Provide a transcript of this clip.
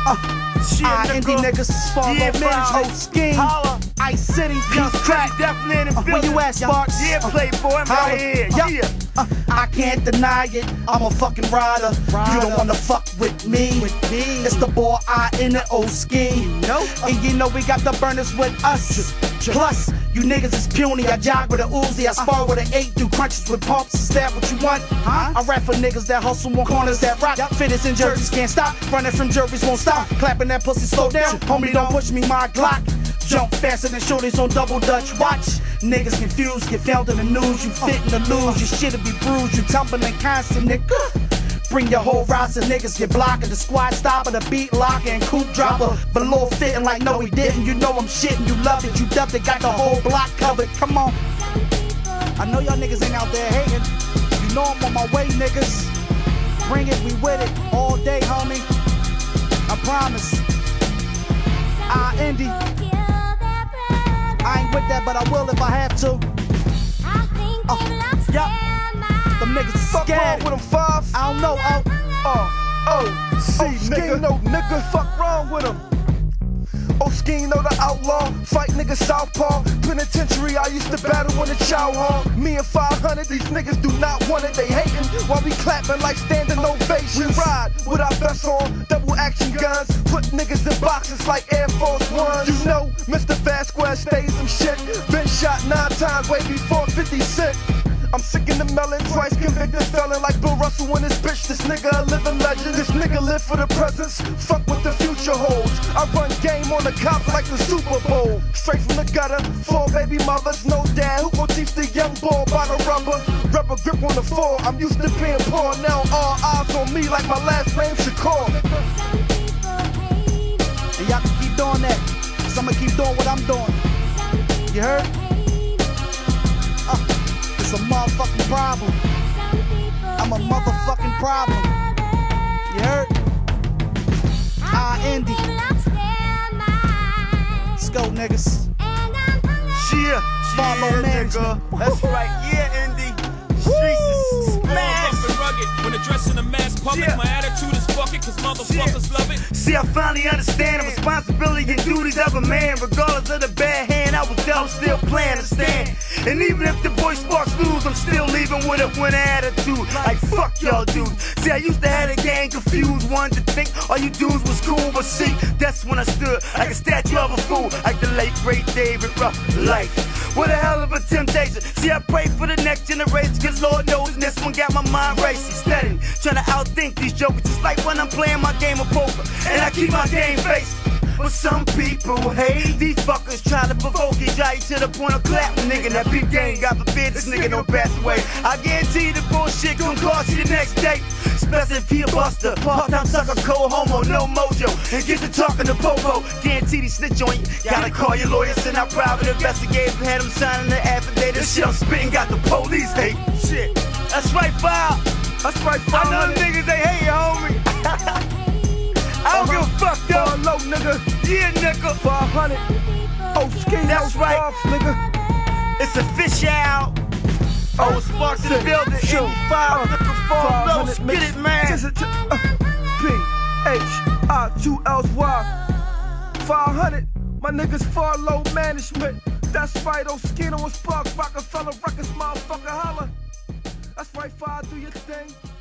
Indy niggas, follow management, Oschino, Ice City, Peedi Crakk, definitely in the building. where you at, Sparks? Yeah, Playboy, I'm right here. Yeah. I can't deny it, I'm a fucking rider. You don't wanna fuck with me. It's the boy I in the Oschino. And you know we got the burners with us. Plus, you niggas is puny. I jog with a Uzi, I spar with an 8, do crunches with pumps. Is that what you want? I rap for niggas that hustle on corners that rock. Fitters and jerseys can't stop. Running from juries won't stop. Clapping that pussy, slow down. Homie, don't push me, my Glock. Jump faster than shorties on double Dutch watch. Niggas confused, get found in the news. You fitting to lose, your shit'll be bruised. You tumbling constant, nigga. Bring your whole roster, niggas get blocking. The squad stopper, the beat locker, and coupe dropper. Below fitting like no he didn't. You know I'm shitting, you love it, you dubbed it, got the whole block covered. Come on. I know y'all niggas ain't out there hating. You know I'm on my way, niggas. Bring it, we with it, all day, homie. I promise. Indy. I ain't with that, but I will if I have to. Yup. Them niggas is scared. With them five? I don't know. Oschino, nigga, fuck wrong with him. Oschino the outlaw, fight niggas southpaw. Penitentiary, I used to battle in the chow hall. Me and 500, these niggas do not want it, they hating. While we clapping like standing ovations. We ride with our vests on, double action guns. Put niggas in boxes like Air Force Ones. You know, Mr. Vasquez stays some shit. Been shot 9 times way before 50 Cent. I'm sick in the melon, twice convicted felon like Bill Russell and his bitch. This nigga a living legend. This nigga live for the presence, fuck what the future holds. I run game on the cops like the Super Bowl. Straight from the gutter, 4 baby mothers, no dad. Who gon' teach the young boy about the rubber? Rubber grip on the floor, I'm used to being poor. Now all eyes on me like my last name Shakur. And y'all can keep doing that, cause I'ma keep doing what I'm doing. You heard? It's a motherfucking problem. I'm a motherfucking problem. You heard? Indy. Let's go, niggas. Yeah, Follow management. nigga. That's right, yeah, Indy. Streets is smash. When addressing a mass public, my attitude is fuck it, cause motherfuckers love it. See, I finally understand the responsibility and duties of a man. Regardless of the bad hand, I was down, still playing to stand. And even if the boy Sparks lose, I'm still leaving with a winner attitude. Like fuck y'all dudes. See, I used to have the gang confused, wanted to think all you dudes was cool. But see, that's when I stood like a statue of a fool, like the late great David Ruff. Life, what a hell of a temptation. See, I pray for the next generation, cause Lord knows this one got my mind racing. Steady, trying to outthink these jokers, just like when I'm playing my game of poker. And I keep my game face. But some people hate these fuckers trying to provoke each other to the point of clapping, nigga. That big game, God forbid this nigga don't pass away. I guarantee the bullshit gon' cost you the next day. Especially if he a buster, part-time sucker, cold homo, no mojo. And get to talking to Popo, guarantee he snitch on you. Gotta call your lawyer, send out private investigators, and had him signing the affidavit. This shit I'm spitting got the police hate. Shit, that's right, file. That's right, file. I know them niggas they hate, homie. I don't give a fuck, though. Low, nigga. Yeah, nigga. 500. Oschino, that's right, nigga. It's official. Sparks in the building. 5 nigga, 4 low. Get it, man. P-H-I-2-L-Y. 500. My niggas far low management. That's right, Oschino and Sparks, Rockefeller Records, motherfucker, holla. That's right, 5, do your thing.